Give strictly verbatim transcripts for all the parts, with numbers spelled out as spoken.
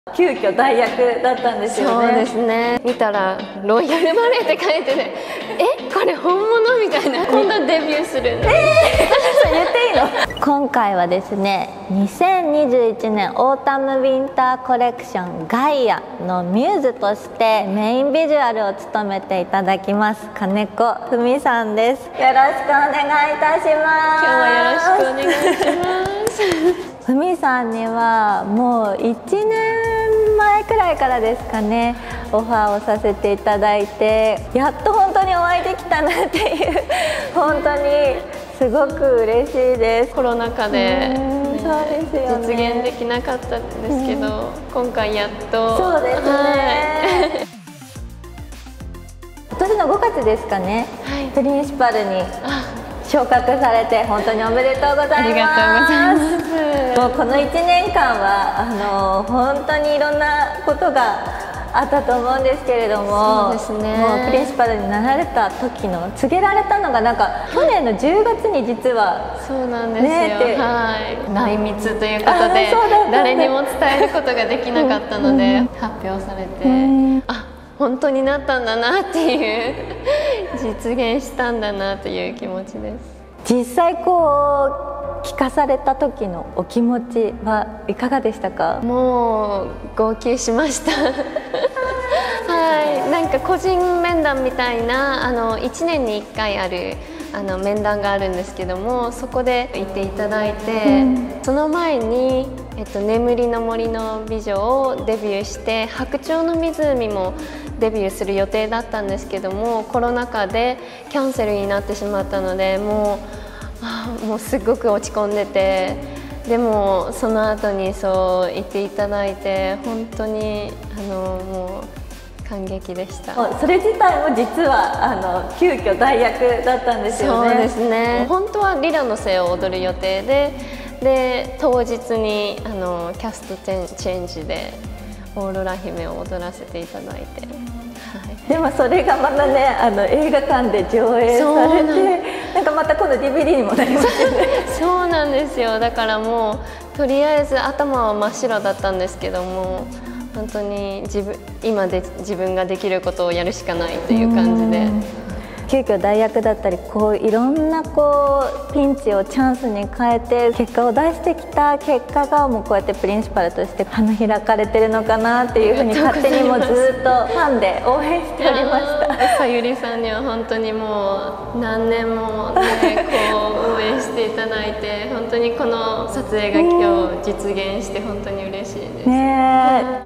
急遽代役だったんですよね。 そうですね。見たらロイヤルバレエって書いてて、え、これ本物みたいな。今度デビューする。えー、 言っていいの？今回はですね、にせんにじゅういちねんオータムウィンターコレクションガイアのミューズとしてメインビジュアルを務めていただきます金子文さんです。よろしくお願いいたします。 今日はよろしくお願いします。 ふみさんにはもういちねんまえくらいからですかね、オファーをさせていただいて、やっと本当にお会いできたなっていう本当にすごく嬉しいです。 コロナ禍で、 ね、そうですよね、 実現できなかったんですけど、今回やっと。 そうですね、はい、今年のごがつですかね、はい、プリンシパルに昇格されて本当におめでとうございます。ありがとうございます。もうこのいちねんかんはあの本当にいろんなことがあったと思うんですけれども、そうですね、もうプリンシパルになられた時の告げられたのがなんか去年のじゅうがつに実は、 そうなんですよ、ね、はい、内密ということで誰にも伝えることができなかったので、うん、発表されて、うん、あ、本当になったんだなっていう実現したんだなという気持ちです。 実際こう聞かされた時のお気持ちはいかがでしたか？ もう号泣しましたはい、なんか個人面談みたいなあのいちねんにいっかいあるあの面談があるんですけども、そこで言っていただいて、うん、その前に、えっと、眠りの森の美女をデビューして、白鳥の湖もデビューする予定だったんですけども、コロナ禍でキャンセルになってしまったので、もうあもうすごく落ち込んでて、でもその後にそう言っていただいて本当にあのもう感激でした。 それ自体も実はあの急遽代役だったんですよね。 そうですね、本当はリラの背を踊る予定で、で当日にあのキャストチェンジでオーロラ姫を踊らせていただいて、 でもそれがまたね、あの映画館で上映されて、なんかまた今度 ディーブイディー にもなりますよねそうなんですよ。だからもうとりあえず頭は真っ白だったんですけども、本当に自分今で自分ができることをやるしかないという感じで、 急遽代役だったり、こういろんなこうピンチをチャンスに変えて結果を出してきた結果が、もうこうやってプリンシパルとして花開かれてるのかなっていうふうに勝手にもずっとファンで応援しておりましたさゆりさんには本当にもう何年も、ね、こう応援していただいて、本当にこの撮影が今日実現して本当に嬉しいですね。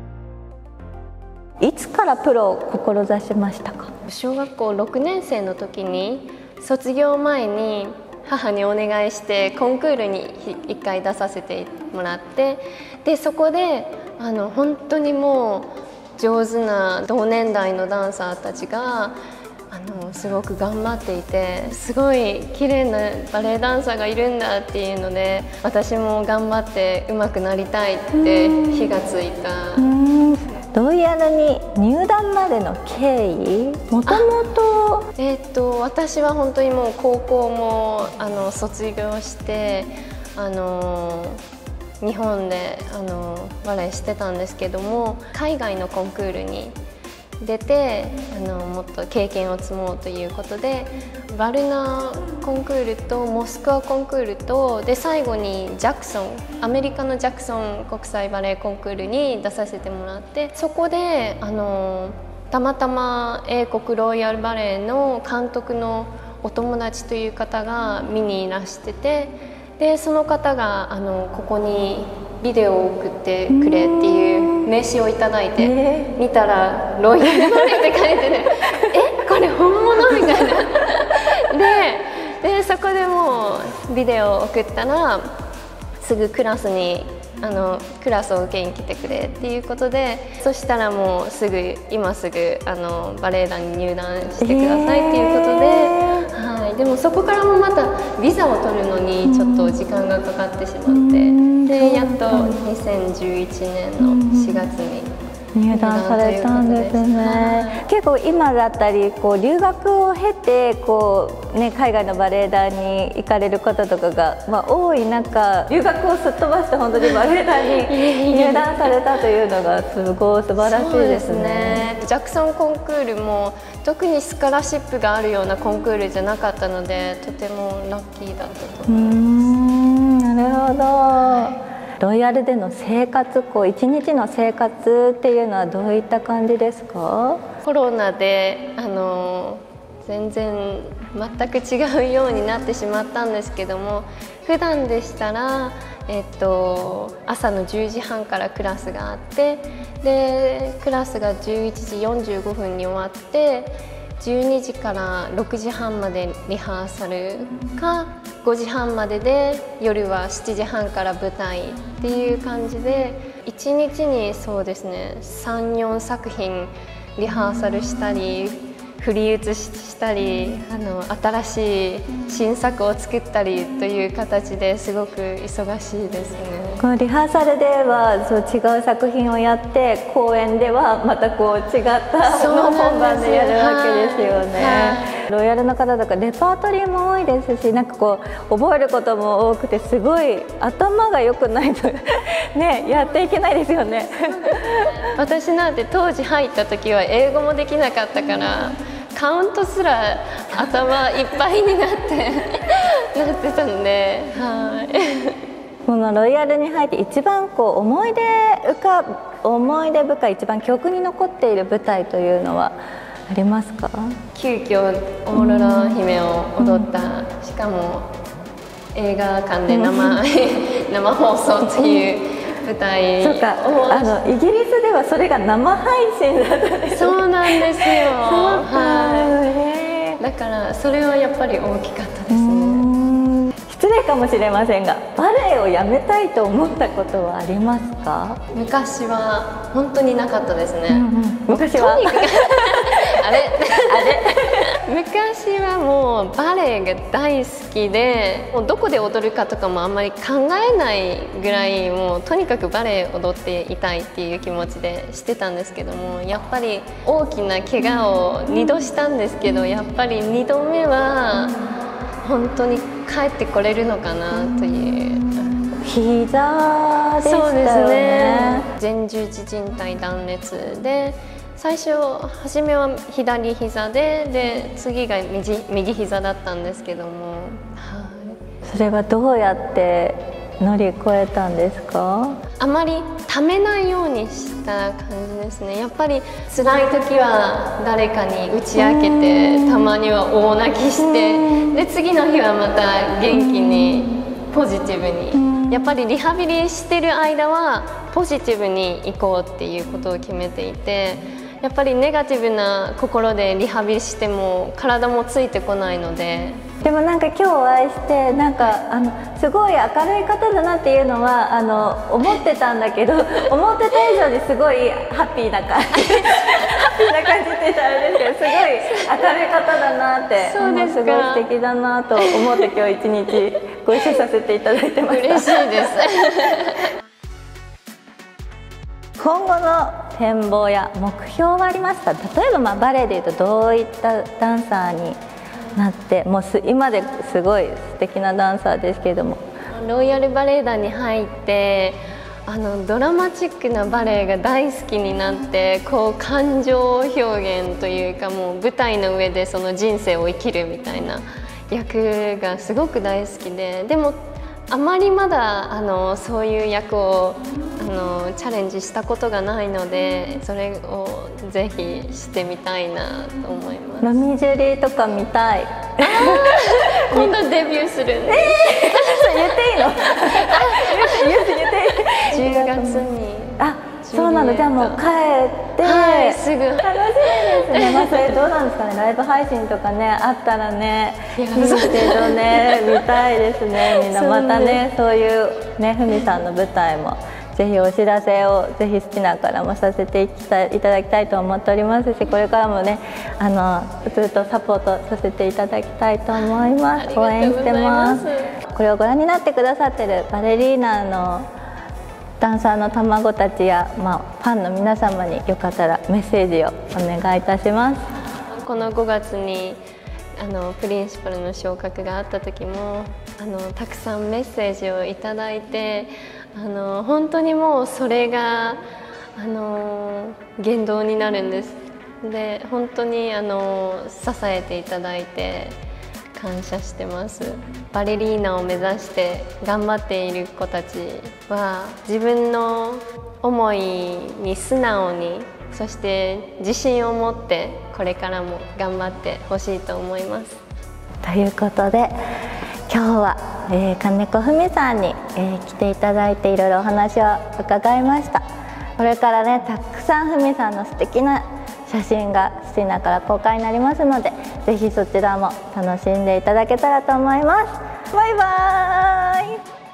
いつからプロを志しましたか？ 小学校ろくねんせいの時に卒業前に母にお願いしてコンクールにいっかい出させてもらって、でそこであの本当にもう上手な同年代のダンサーたちがあのすごく頑張っていて、すごい綺麗なバレエダンサーがいるんだっていうので、私も頑張って上手くなりたいって火がついた。 ロイヤルに入団までの経緯、もともとえー、と私は本当にもう高校もあの卒業してあの日本であのバレエしてたんですけども、海外のコンクールに出てあのもっと経験を積もうということで、バルナコンクールとモスクワコンクールとで最後にジャクソンアメリカのジャクソン国際バレエコンクールに出させてもらって、そこであのたまたま英国ロイヤルバレエの監督のお友達という方が見にいらしてて、でその方があのここにビデオを送ってくれっていう名刺をいただいて、えー、見たらロイヤルバレエって書いててえこれ本物みたいなで, でそこでもうビデオを送ったらすぐクラスにあのクラスを受けに来てくれっていうことで、そしたらもうすぐ今すぐあのバレエ団に入団してくださいっていうことで、えー、はい、でもそこからもまたビザを取るのにちょっと時間がかかってしまって、でやっとにせんじゅういちねんのしがつに入団されたんですね。はい、結構今だったりこう留学を経てこう、ね、海外のバレエ団に行かれる方とかが、まあ、多い中、留学をすっ飛ばして本当にバレエ団に入団されたというのがすごい素晴らしいですね。 ジャクソンコンクールも特にスカラシップがあるようなコンクールじゃなかったので、とてもラッキーだったと思います。うーん、なるほど。ロイヤルでの生活、こう一日の生活っていうのはどういった感じですか？ コロナであの全然全く違うようになってしまったんですけども、普段でしたら、えっと、朝のじゅうじはんからクラスがあって、でクラスがじゅういちじよんじゅうごふんに終わって、じゅうにじからろくじはんまでリハーサルか、ごじはんまでで夜はしちじはんから舞台っていう感じで、いちにちにそうですねさん、よんさくひんリハーサルしたり振り写ししたり、あの新しい新作を作ったりという形ですごく忙しいですね。 このリハーサルではそう違う作品をやって、公演ではまたこう違ったのを本番でやるわけですよね。はい、ロイヤルの方とかレパートリーも多いですし、なんかこう覚えることも多くて、すごい頭が良くないとねやっていけないですよね。 私なんて当時入った時は英語もできなかったから、カウントすら頭いっぱいになってなってたんで、はい。 このロイヤルに入って一番こう思い出浮か思い出深い、一番記憶に残っている舞台というのはありますか？ 急遽オーロラ姫を踊った、うん、しかも映画館で生、うん、生放送という舞台。 そうか、あのイギリスではそれが生配信だったんですね。 そうなんですよ。はい。だからそれはやっぱり大きかったですね。 失礼かもしれませんが、バレエをやめたいと思ったことはありますか？ 昔は本当になかったですね。うんうん、 昔はとにかくあれあれ昔はもうバレエが大好きで、もうどこで踊るかとかもあんまり考えないぐらい、もうとにかくバレエ踊っていたいっていう気持ちでしてたんですけども、やっぱり大きな怪我をにどしたんですけど、やっぱりにどめは本当に帰ってこれるのかなという。 膝でしたよね。 そうですね。前十字靭帯断裂で、最初初めは左膝で、で次が右右膝だったんですけども、はい、 それはどうやって乗り越えたんですか？ あまりためないようにした感じですね。やっぱり辛い時は誰かに打ち明けて、たまには大泣きして、で次の日はまた元気にポジティブに。やっぱりリハビリしてる間はポジティブに行こうっていうことを決めていて、やっぱりネガティブな心でリハビリしても体もついてこないので。 でもなんか今日お会いしてなんかあのすごい明るい方だなっていうのはあの思ってたんだけど思ってた以上にすごいハッピーな感じハッピーな感じって言ったらあれですけど、すごい明るい方だなって、 そうですか、 すごい素敵だなと思って今日一日ご一緒させていただいてました。 嬉しいです今後の展望や目標はありますか？例えばまあバレエでいうとどういったダンサーになって、もうす今ですごい素敵なダンサーですけれども、 ロイヤルバレエ団に入ってあのドラマチックなバレエが大好きになって、こう感情表現というか、もう舞台の上でその人生を生きるみたいな役がすごく大好きで、でもあまりまだあのそういう役をあのチャレンジしたことがないので、それをぜひしてみたいなと思います。 ロミジュリとか見たい。 今度デビューするんです。 えー、言っていいの？言っていい？ じゅうがつに。 あ、そうなの。じゃあもう帰って、 はい、すぐ。 楽しみですね。まあそれどうなんですかね。ライブ配信とかねあったらね、いいけどね、見たいですね。みんなまたね、そういうねふみさんの舞台もぜひお知らせをぜひ好きなからもさせていただきたいと思っておりますし、これからもねあのずっとサポートさせていただきたいと思います。応援してます。これをご覧になってくださってるバレリーナのダンサーの卵たちや、まあ、ファンの皆様によかったらメッセージをお願いいたします。 このごがつにあのプリンシパルの昇格があった時もあのたくさんメッセージをいただいて、あの本当にもうそれがあの原動になるんです。で本当にあの支えていただいて感謝してます。バレリーナを目指して頑張っている子たちは自分の思いに素直に、そして自信を持ってこれからも頑張ってほしいと思います。 ということで今日は、えー、金子ふみさんに、えー、来ていただいていろいろお話を伺いました。これからねたくさんふみさんの素敵な写真がシティナから公開になりますので、ぜひそちらも楽しんでいただけたらと思います。バイバーイ。